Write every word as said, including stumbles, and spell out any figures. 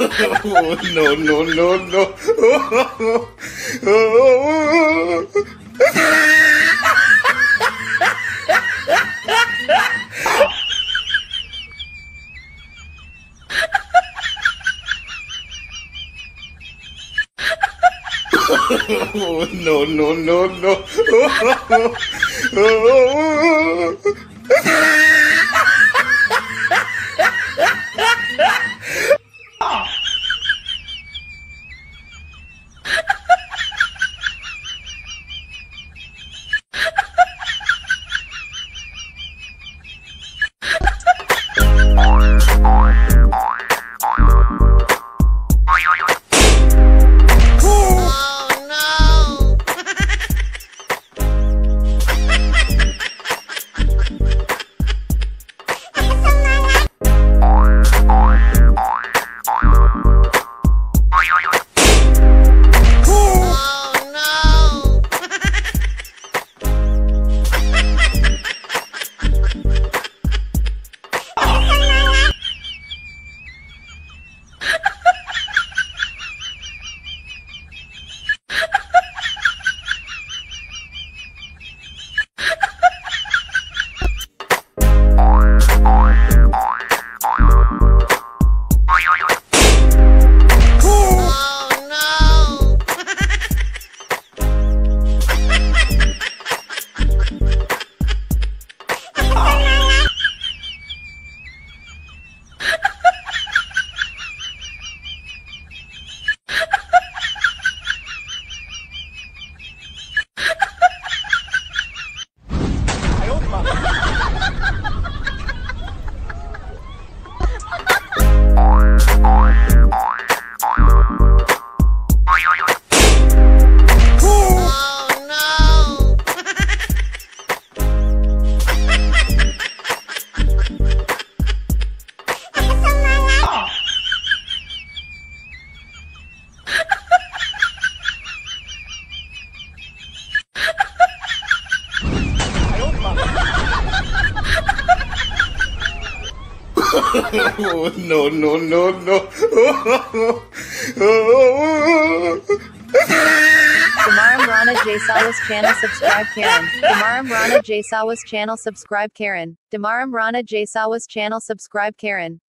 Oh, no, no, no, no. Oh, oh, oh. Oh, no, no, no, no. Oh, oh, oh. Oh, no, no, no, no. Oh, oh, oh. Damaram Rana Jaisawas channel subscribe Karen. Damaram Rana Jaisawas channel subscribe Karen. Damaram Rana Jaisawas channel subscribe Karen.